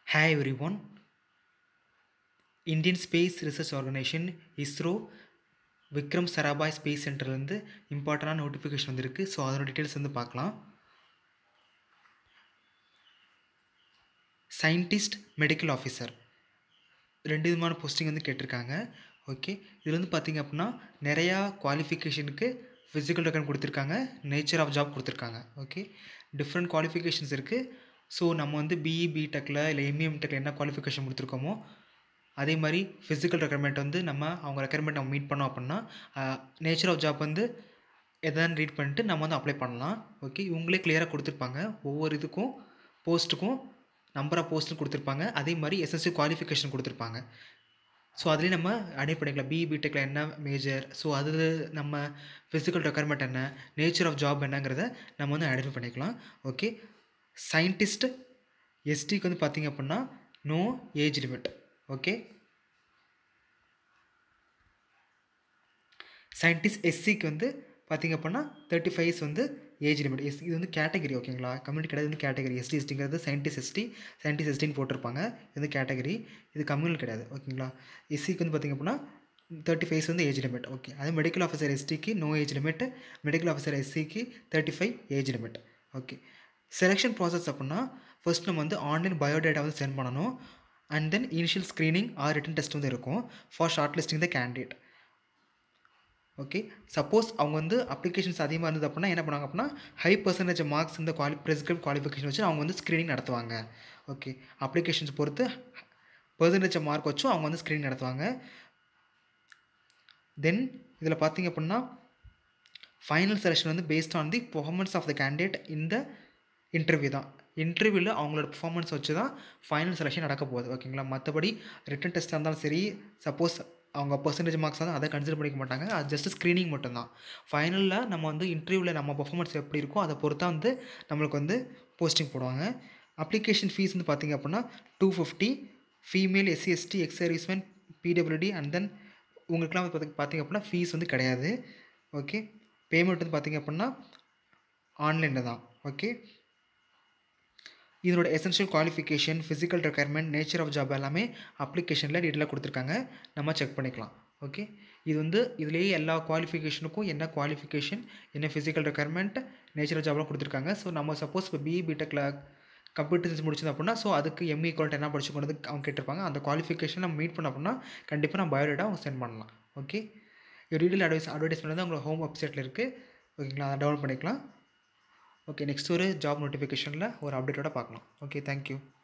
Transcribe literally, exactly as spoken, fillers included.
Hi everyone. Indian Space Research Organization Isro Vikram Sarabhai Space Centerலேருந்து இம்பார்ட்டண்டான notification வந்திருக்கு. So அதோட details வந்து பார்க்கலாம். சயின்டிஸ்ட் மெடிக்கல் ஆஃபீஸர் ரெண்டு விதமான போஸ்டிங் வந்து கேட்டிருக்காங்க. ஓகே, இதில் வந்து பார்த்திங்க அப்படின்னா நிறையா குவாலிஃபிகேஷனுக்கு ஃபிசிக்கல் ரெக்கார்ட் கொடுத்துருக்காங்க, நேச்சர் ஆஃப் ஜாப் கொடுத்துருக்காங்க. ஓகே, டிஃப்ரெண்ட் குவாலிஃபிகேஷன்ஸ் இருக்குது. ஸோ நம்ம வந்து பிஇ பிடெக்கில் இல்லை எம்இ எம்டெக்கில் என்ன குவாலிஃபிகேஷன் கொடுத்துருக்கோமோ அதே மாதிரி ஃபிசிக்கல் ரெக்குயர்மெண்ட் வந்து நம்ம அவங்க ரெக்குயர்மெண்ட் நம்ம மீட் பண்ணோம் அப்படின்னா நேச்சர் ஆஃப் ஜாப் வந்து எதான்னு ரீட் பண்ணிட்டு நம்ம வந்து அப்ளை பண்ணலாம். ஓகே, இவங்களே கிளியராக கொடுத்துருப்பாங்க. ஒவ்வொரு இதுக்கும் போஸ்ட்டுக்கும் நம்பர் ஆஃப் போஸ்ட்டும் கொடுத்துருப்பாங்க. அதே மாதிரி எஸ்எஸ்சி குவாலிஃபிகேஷன் கொடுத்துருப்பாங்க. ஸோ அதுலேயும் நம்ம அடைட் பண்ணிக்கலாம். பிஇ பிடெக்கில் என்ன மேஜர், ஸோ அதில் நம்ம ஃபிசிக்கல் ரெக்குயர்மெண்ட் என்ன, நேச்சர் ஆஃப் ஜாப் என்னங்கிறத நம்ம வந்து ஐடென்டிஃபை பண்ணிக்கலாம். ஓகே, சயின்டிஸ்ட் எஸ்டிக்கு வந்து பார்த்திங்க அப்படின்னா no age limit. Okay, scientist எஸ்சிக்கு வந்து பார்த்திங்க அப்படின்னா தேர்ட்டி ஃபைவ் இயர்ஸ் வந்து ஏஜ் லிமிட். எஸ் இது வந்து கேட்டகரி. ஓகேங்களா, கம்யூனிட்டி கிடையாது, வந்து கேட்டகரி. எஸ்டி எஸ்டிங்கிறது சயின்டிஸ்ட் எஸ்டி சயின்டிஸ்ட் எஸ்டின்னு போட்டிருப்பாங்க. இது வந்து கேட்டகரி, இது கம்யூனல் கிடையாது. ஓகேங்களா, எஸ்சிக்கு வந்து பார்த்திங்க அப்படின்னா தேர்ட்டி ஃபைவ் இயர்ஸ் வந்து ஏஜ் லிமிட். ஓகே, அதே மெடிக்கல் ஆஃபீஸர் எஸ்டிக்கு no age limit, medical officer எஸ்சிக்கு thirty five age limit. Okay, selection process அப்படின்னா ஃபர்ஸ்ட் நம்ம வந்து ஆன்லைன் பயோடேட்டா வந்து சென்ட் பண்ணணும். And then initial screening or written test வந்து இருக்கும் for short listing the candidate. Okay, suppose அவங்க வந்து அப்ளிகேஷன்ஸ் அதிகமாக இருந்தது அப்படின்னா என்ன பண்ணுவாங்க அப்படின்னா ஹை பர்சன்டேஜ் மார்க்ஸ் இந்த குவாலி ப்ரிஸ்கிரைப் குவாலிஃபிகேஷன் வச்சு அவங்க வந்து ஸ்க்ரீனிங் நடத்துவாங்க. ஓகே, அப்ளிகேஷன்ஸ் பொறுத்து பர்சன்டேஜ் மார்க் வச்சும் அவங்க வந்து ஸ்க்ரீனிங் நடத்துவாங்க. தென் இதில் பார்த்திங்க அப்படின்னா ஃபைனல் செலெக்ஷன் வந்து based on the performance of the candidate இந்த இன்டர்வியூ தான். இன்டர்வியூவில் அவங்களோட பெர்ஃபார்மன்ஸ் வச்சு தான் ஃபைனல் செலெக்ஷன் நடக்க போகுது. ஓகேங்களா, மற்றபடி ரிட்டன் டெஸ்ட்டாக இருந்தாலும் சரி, சப்போஸ் அவங்க பர்சன்டேஜ் மார்க்ஸ் தான் அதை கன்சிடர் பண்ணிக்க மாட்டாங்க. அது ஜஸ்ட் ஸ்க்ரீனிங் மட்டும்தான். ஃபைனலில் நம்ம வந்து இன்டர்வியூவில் நம்ம பர்ஃபார்மன்ஸ் எப்படி இருக்கோ அதை பொறுத்தா வந்து நம்மளுக்கு வந்து போஸ்டிங் போடுவாங்க. அப்ளிகேஷன் ஃபீஸ் வந்து பார்த்திங்க அப்படின்னா two fifty female SC ST ex serviceman PWD. And then உங்களுக்குலாம் வந்து பார்த்திங்க அப்படின்னா ஃபீஸ் வந்து கிடையாது. ஓகே, பேமெண்ட் வந்து பார்த்திங்க அப்படின்னா ஆன்லைனில் தான். ஓகே, இதனோட essential qualification, physical requirement, nature of job எல்லாமே அப்ளிகேஷனில் டீட்டெயிலாக கொடுத்துருக்காங்க. நம்ம செக் பண்ணிக்கலாம். ஓகே, இது வந்து இதுலேயே எல்லா குவாலிஃபிகேஷனுக்கும் என்ன குவாலிஃபிகேஷன், என்ன ஃபிசிக்கல் ரெக்குயர்மெண்ட், நேச்சர் ஆஃப் ஜாப்லாம் கொடுத்துருக்காங்க. ஸோ நம்ம சப்போஸ் இப்போ பிஇ பிடெக்கில் கம்ப்யூட்டர் சயின்ஸ் முடிச்சது அப்படின்னா ஸோ அதுக்கு எம்இ குவாலிட்டி என்ன படிச்சு கொண்டு அவங்க கேட்டிருப்பாங்க. அந்த குவாலிஃபிகேஷன் நம்ம மீட் பண்ண அப்படின்னா கண்டிப்பாக நம்ம பயோடேட்டா அவங்க சென்ட் பண்ணலாம். ஓகே, டீட்டெயில் அட்வைஸ் அட்வர்டைஸ்மெண்ட் வந்து உங்களோட ஹோம் வெப்சைட்டில் இருக்குது. ஓகேங்களா, அதை டவுன்லோட் பண்ணிக்கலாம். ஓகே, நெக்ஸ்ட் ஒரு ஜாப் நோட்டிஃபிகேஷனில் ஒரு அப்டேட்டோட பார்க்கலாம். Okay, thank you.